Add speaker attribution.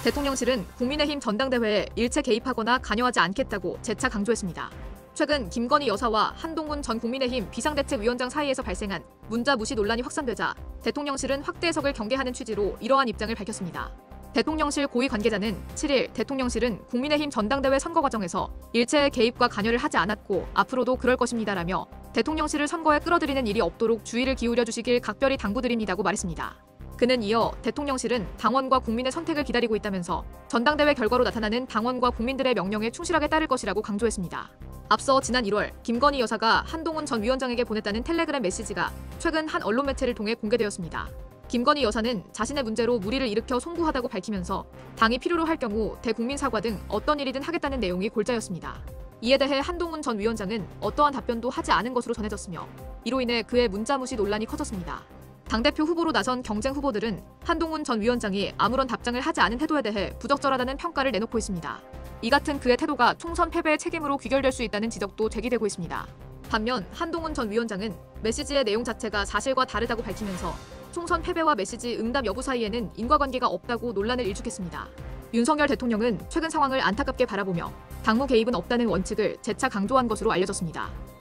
Speaker 1: 대통령실은 국민의힘 전당대회에 일체 개입하거나 관여하지 않겠다고 재차 강조했습니다. 최근 김건희 여사와 한동훈 전 국민의힘 비상대책위원장 사이에서 발생한 문자 무시 논란이 확산되자 대통령실은 확대 해석을 경계하는 취지로 이러한 입장을 밝혔습니다. 대통령실 고위 관계자는 7일 대통령실은 국민의힘 전당대회 선거 과정에서 일체의 개입과 관여를 하지 않았고 앞으로도 그럴 것입니다라며 대통령실을 선거에 끌어들이는 일이 없도록 주의를 기울여 주시길 각별히 당부드립니다고 말했습니다. 그는 이어 대통령실은 당원과 국민의 선택을 기다리고 있다면서 전당대회 결과로 나타나는 당원과 국민들의 명령에 충실하게 따를 것이라고 강조했습니다. 앞서 지난 1월 김건희 여사가 한동훈 전 위원장에게 보냈다는 텔레그램 메시지가 최근 한 언론 매체를 통해 공개되었습니다. 김건희 여사는 자신의 문제로 물의를 일으켜 송구하다고 밝히면서 당이 필요로 할 경우 대국민 사과 등 어떤 일이든 하겠다는 내용이 골자였습니다. 이에 대해 한동훈 전 위원장은 어떠한 답변도 하지 않은 것으로 전해졌으며 이로 인해 그의 문자 무시 논란이 커졌습니다. 당대표 후보로 나선 경쟁 후보들은 한동훈 전 위원장이 아무런 답장을 하지 않은 태도에 대해 부적절하다는 평가를 내놓고 있습니다. 이 같은 그의 태도가 총선 패배의 책임으로 귀결될 수 있다는 지적도 제기되고 있습니다. 반면 한동훈 전 위원장은 메시지의 내용 자체가 사실과 다르다고 밝히면서 총선 패배와 메시지 응답 여부 사이에는 인과관계가 없다고 논란을 일축했습니다. 윤석열 대통령은 최근 상황을 안타깝게 바라보며 당무 개입은 없다는 원칙을 재차 강조한 것으로 알려졌습니다.